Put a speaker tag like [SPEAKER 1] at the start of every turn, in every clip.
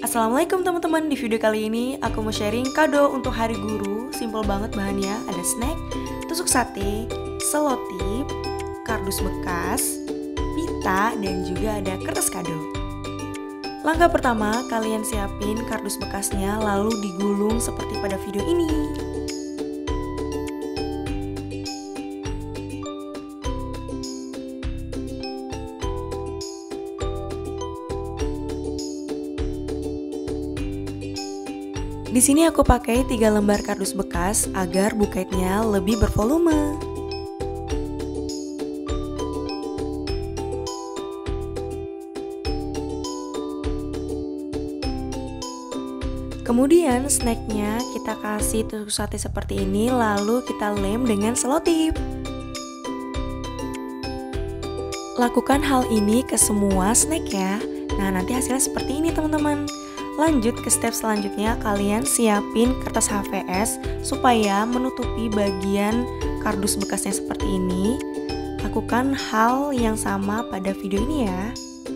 [SPEAKER 1] Assalamualaikum teman-teman, di video kali ini aku mau sharing kado untuk hari guru. Simple banget bahannya, ada snack, tusuk sate, selotip, kardus bekas, pita, dan juga ada kertas kado. Langkah pertama, kalian siapin kardus bekasnya lalu digulung seperti pada video ini. Di sini aku pakai 3 lembar kardus bekas agar buketnya lebih bervolume. Kemudian snacknya kita kasih tusuk sate seperti ini, lalu kita lem dengan selotip. Lakukan hal ini ke semua snack ya. Nah, nanti hasilnya seperti ini teman-teman. Lanjut ke step selanjutnya, kalian siapin kertas HVS supaya menutupi bagian kardus bekasnya seperti ini. Lakukan hal yang sama pada video ini ya.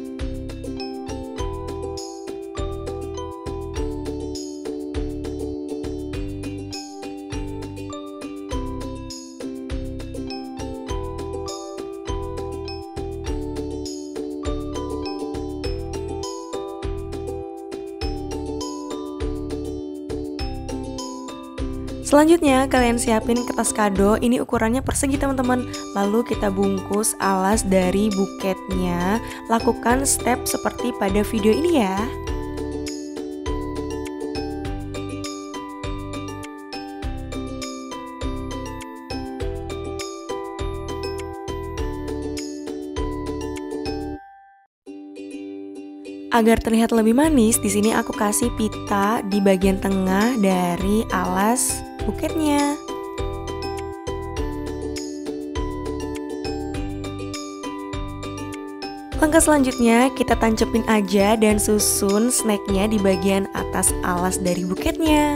[SPEAKER 1] Selanjutnya kalian siapin kertas kado, ini ukurannya persegi teman-teman. Lalu kita bungkus alas dari buketnya. Lakukan step seperti pada video ini ya. Agar terlihat lebih manis, di sini aku kasih pita di bagian tengah dari alas buketnya. Langkah selanjutnya kita tancepin aja dan susun snacknya di bagian atas alas dari buketnya.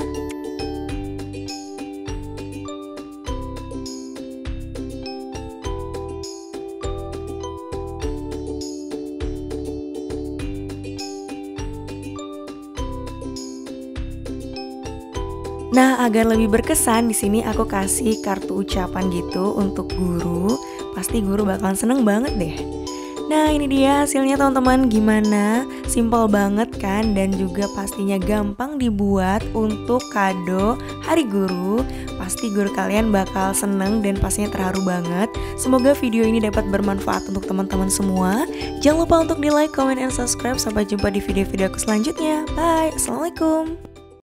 [SPEAKER 1] Nah, agar lebih berkesan, di sini aku kasih kartu ucapan gitu untuk guru. Pasti guru bakalan seneng banget deh. Nah, ini dia hasilnya teman-teman. Gimana? Simple banget kan? Dan juga pastinya gampang dibuat untuk kado hari guru. Pasti guru kalian bakal seneng dan pastinya terharu banget. Semoga video ini dapat bermanfaat untuk teman-teman semua. Jangan lupa untuk di like, comment, and subscribe. Sampai jumpa di video-video aku selanjutnya. Bye. Assalamualaikum.